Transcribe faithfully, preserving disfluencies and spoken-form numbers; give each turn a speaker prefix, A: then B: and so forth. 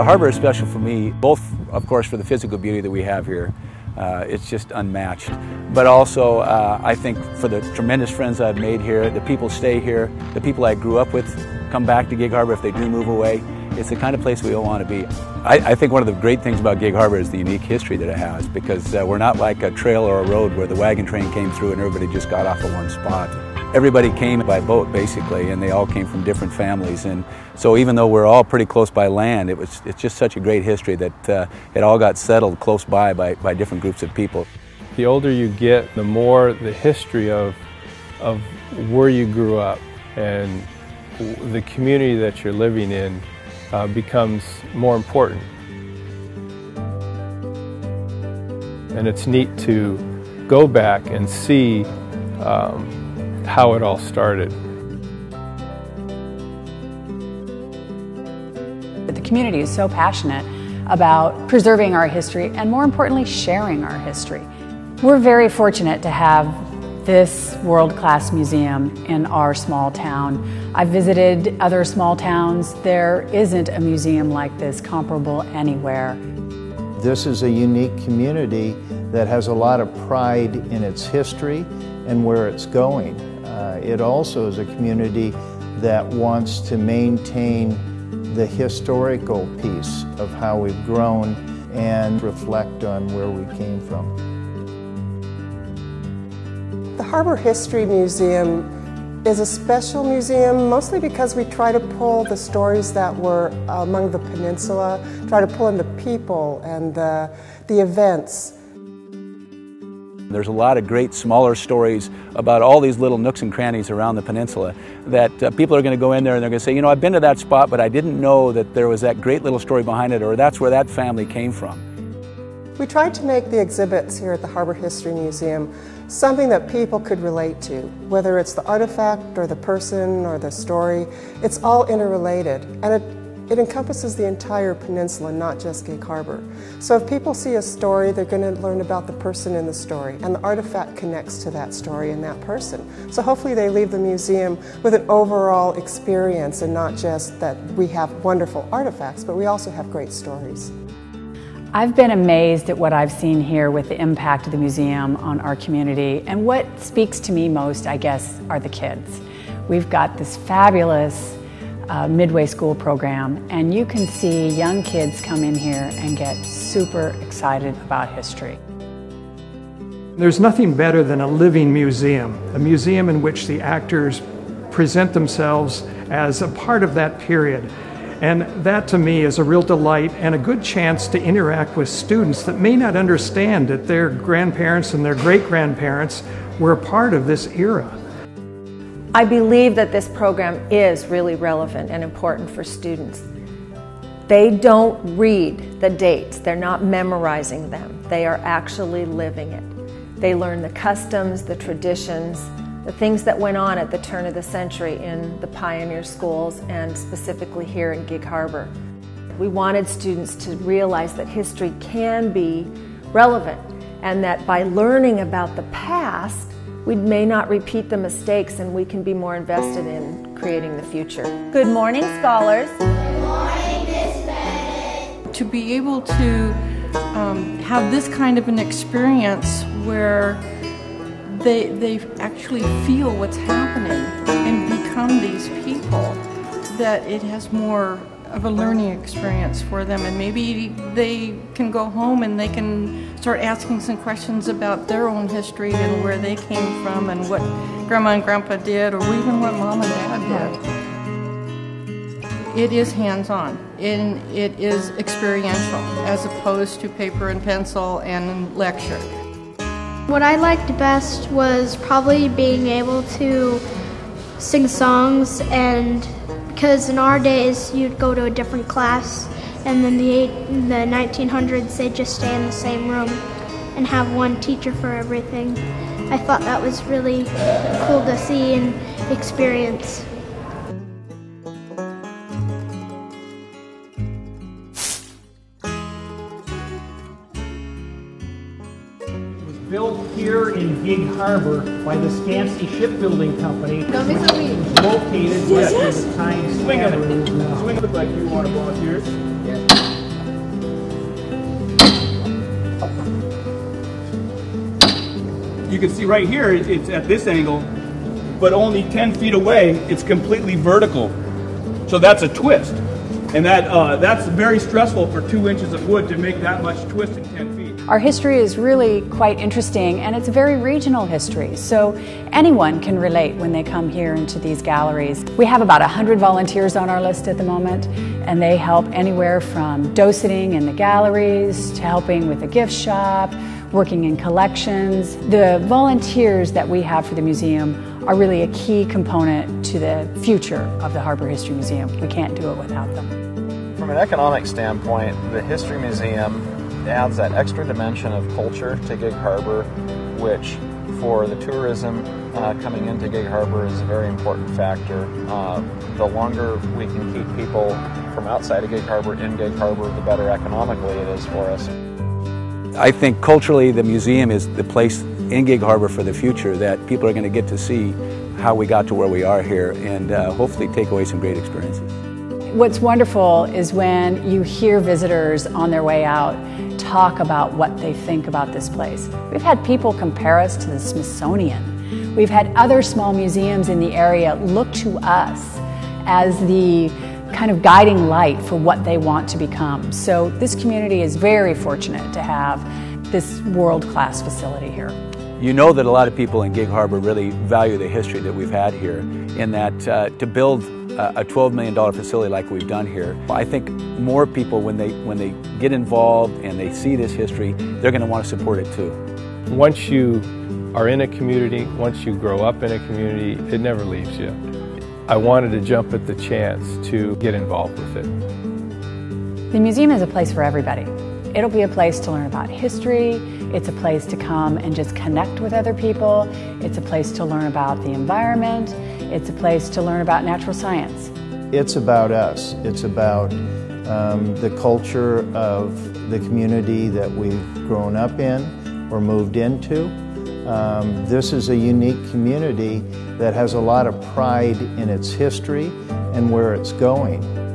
A: harbor is special for me, both, of course, for the physical beauty that we have here. Uh, it's just unmatched. But also, uh, I think for the tremendous friends I've made here, the people stay here, the people I grew up with come back to Gig Harbor if they do move away. It's the kind of place we all want to be. I, I think one of the great things about Gig Harbor is the unique history that it has, because uh, we're not like a trail or a road where the wagon train came through and everybody just got off at one spot. Everybody came by boat, basically, and they all came from different families. And so even though we're all pretty close by land, it was, it's just such a great history that uh, it all got settled close by, by by different groups of people.
B: The older you get, the more the history of, of where you grew up and the community that you're living in uh, becomes more important. And it's neat to go back and see um, how it all started.
C: The community is so passionate about preserving our history and, more importantly, sharing our history. We're very fortunate to have this world-class museum in our small town. I've visited other small towns. There isn't a museum like this comparable anywhere.
D: This is a unique community that has a lot of pride in its history and where it's going. Uh, it also is a community that wants to maintain the historical piece of how we've grown and reflect on where we came from.
E: The Harbor History Museum is a special museum mostly because we try to pull the stories that were among the peninsula, try to pull in the people and the, the events.
A: There's a lot of great smaller stories about all these little nooks and crannies around the peninsula that uh, people are going to go in there and they're going to say, you know, I've been to that spot, but I didn't know that there was that great little story behind it, or that's where that family came from.
E: We tried to make the exhibits here at the Harbor History Museum something that people could relate to, whether it's the artifact or the person or the story. It's all interrelated, and it It encompasses the entire peninsula, not just Gig Harbor. So if people see a story, they're going to learn about the person in the story, and the artifact connects to that story and that person. So hopefully they leave the museum with an overall experience, and not just that we have wonderful artifacts, but we also have great stories.
C: I've been amazed at what I've seen here with the impact of the museum on our community, and what speaks to me most, I guess, are the kids. We've got this fabulous Uh, Midway school program, and you can see young kids come in here and get super excited about history.
F: There's nothing better than a living museum, a museum in which the actors present themselves as a part of that period. And that to me is a real delight and a good chance to interact with students that may not understand that their grandparents and their great-grandparents were a part of this era.
G: I believe that this program is really relevant and important for students. They don't read the dates, they're not memorizing them, they are actually living it. They learn the customs, the traditions, the things that went on at the turn of the century in the pioneer schools and specifically here in Gig Harbor. We wanted students to realize that history can be relevant, and that by learning about the past, we may not repeat the mistakes, and we can be more invested in creating the future.
H: Good morning, scholars.
I: Good morning, Miss Bennett.
J: To be able to um, have this kind of an experience where they, they actually feel what's happening and become these people, that it has more of a learning experience for them, and maybe they can go home and they can start asking some questions about their own history and where they came from and what Grandma and Grandpa did, or even what Mom and Dad did. It is hands-on, and it is experiential as opposed to paper and pencil and lecture.
I: What I liked best was probably being able to sing songs, and because in our days you'd go to a different class, and then the, in the nineteen hundreds they'd just stay in the same room and have one teacher for everything. I thought that was really cool to see and experience.
K: Built here in Gig Harbor by the Scansey Shipbuilding Company, which was located
L: yes, yes.
K: at the time.
L: Swing of it. Swing of it like you want to volunteer. Yeah.
H: you can see right here, it's at this angle, but only ten feet away, it's completely vertical. So that's a twist. And that uh, that's very stressful for two inches of wood to make that much twist in ten feet.
C: Our history is really quite interesting, and it's a very regional history, so anyone can relate when they come here into these galleries. We have about one hundred volunteers on our list at the moment, and they help anywhere from doceting in the galleries to helping with the gift shop, working in collections. The volunteers that we have for the museum are really a key component to the future of the Harbor History Museum. We can't do it without them.
L: From an economic standpoint, the History Museum adds that extra dimension of culture to Gig Harbor, which for the tourism uh, coming into Gig Harbor is a very important factor. Uh, the longer we can keep people from outside of Gig Harbor in Gig Harbor, the better economically it is for us.
A: I think culturally the museum is the place in Gig Harbor for the future that people are going to get to see how we got to where we are here and uh, hopefully take away some great experiences.
C: What's wonderful is when you hear visitors on their way out talk about what they think about this place. We've had people compare us to the Smithsonian. We've had other small museums in the area look to us as the kind of guiding light for what they want to become. So this community is very fortunate to have this world-class facility here.
A: You know that a lot of people in Gig Harbor really value the history that we've had here, in that uh, to build a twelve million dollar facility like we've done here, I think more people, when they, when they get involved and they see this history, they're going to want to support it too.
B: Once you are in a community, once you grow up in a community, it never leaves you. I wanted to jump at the chance to get involved with it.
C: The museum is a place for everybody. It'll be a place to learn about history. It's a place to come and just connect with other people. It's a place to learn about the environment. It's a place to learn about natural science.
D: It's about us. It's about um, the culture of the community that we've grown up in or moved into. Um, this is a unique community that has a lot of pride in its history and where it's going.